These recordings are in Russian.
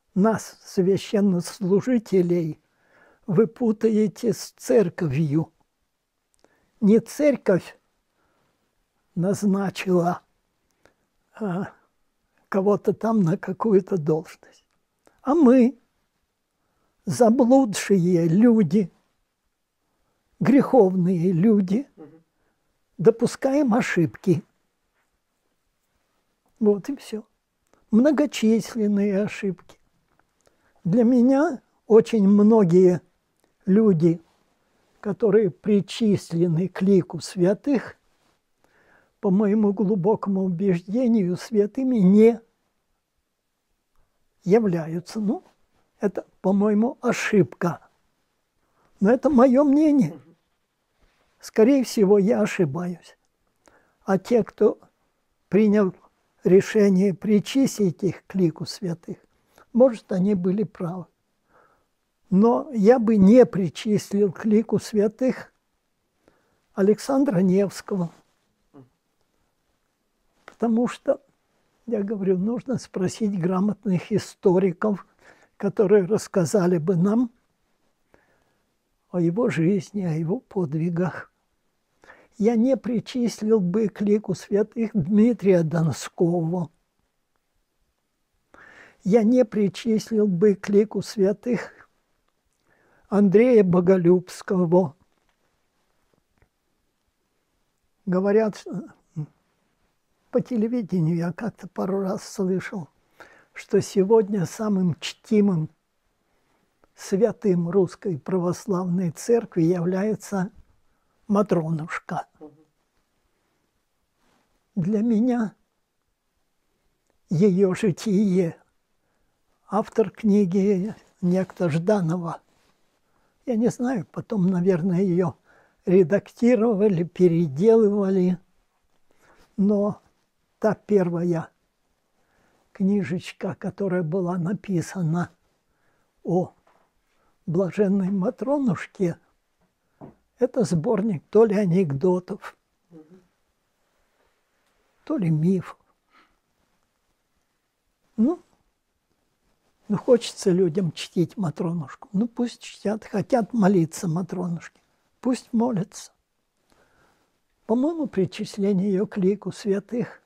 нас, священнослужителей, вы путаете с церковью. Не церковь назначила кого-то там на какую-то должность, а мы, заблудшие люди, греховные люди, допускаем ошибки. Вот и все. Многочисленные ошибки. Для меня очень многие люди, которые причислены к лику святых, по моему глубокому убеждению, святыми не являются. Ну, это, по-моему, ошибка. Но это мое мнение. Скорее всего, я ошибаюсь. А те, кто принял решение причислить их к лику святых, может, они были правы. Но я бы не причислил к лику святых Александра Невского. Потому что, я говорю, нужно спросить грамотных историков, которые рассказали бы нам о его жизни, о его подвигах. Я не причислил бы к лику святых Дмитрия Донского. Я не причислил бы к лику святых Андрея Боголюбского. Говорят, по телевидению я как-то пару раз слышал, что сегодня самым чтимым святым Русской Православной Церкви является Матронушка. Для меня ее житие, автор книги некто Жданова, я не знаю, потом, наверное, ее редактировали, переделывали, но та первая книжечка, которая была написана о блаженной Матронушке, это сборник то ли анекдотов, то ли мифов. Ну, хочется людям чтить Матронушку. Ну, пусть чтят, хотят молиться Матронушке. Пусть молятся. По-моему, причисление ее к лику святых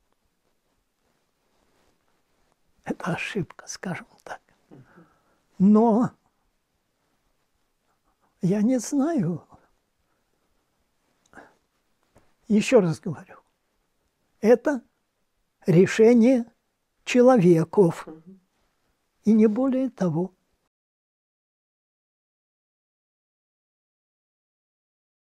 – это ошибка, скажем так. Но я не знаю. Еще раз говорю. Это решение человеков. И не более того.